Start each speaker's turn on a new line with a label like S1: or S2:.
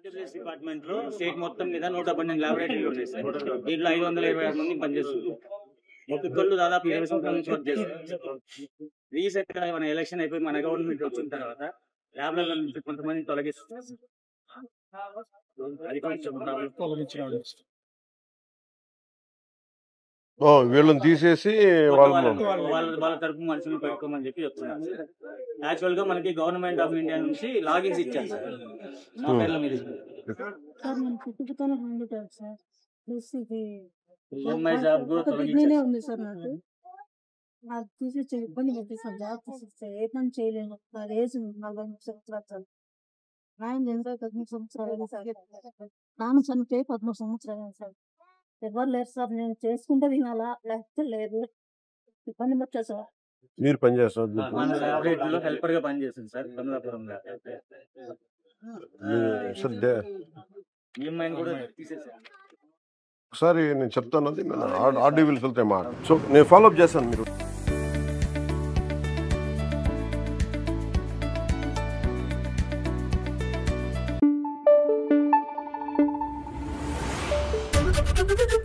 S1: RTGS department లో state మొత్తం మీద 112 ల్యాబొరేటరీలు ఉన్నాయి సార్. దీంట్లో 526 మంది పనిచేస్తున్నారు. ఒక్కొక్కళ్ళు దాదాపు 20 సంవత్సరాల నుంచి వర్క్ చేస్తారు. రీసెంట్ గా మన ఎలక్షన్ అయిపోయి మన గవర్నమెంట్ వచ్చిన తర్వాత ల్యాబ్లలో నుంచి కొంతమంది తొలగిస్తున్నారు. అది కొంచెం తొలగించడం
S2: వీళ్ళని తీసేసి
S1: వాళ్ళ తరపు మనుషులు పెట్టుకోమని చెప్పి చెప్తున్నారు. యాక్చువల్ గా మనకి గవర్నమెంట్ ఆఫ్ ఇండియా నుంచి లాగిన్స్ ఇచ్చారు సార్. మా పేర్ల మీద ఈఎంఐ జాబ్ కూడా తొలగించారు.
S3: నాకు తీసి ఇబ్బంది పెట్టేసాను. జాబ్ తీసిస్తే ఏ పని చేయలేను. నా ఏజ్ 40 సంవత్సరాలు. ఆయన 13 సంవత్సరాలు నాన్న చనిపోయి 13 సంవత్సరాలు సార్. ఎవరు లేరు సార్. నేను చేసుకుంటే తినాలా లేకపోతే లేదు. ఇబ్బంది పెట్టా సార్.
S2: మీరు పనిచేస్తారు
S1: హెల్పర్ గా పనిచేస్తుంది సార్. కమలాపురంలో ఈఎంఐ కూడా తీసేసారు.
S2: ఒకసారి నేను చెప్తాను, అది ఆర్డీవీలు వెళ్తే మాట. సో నేను ఫాలోఅప్ చేస్తాను. మీరు
S4: Thank you.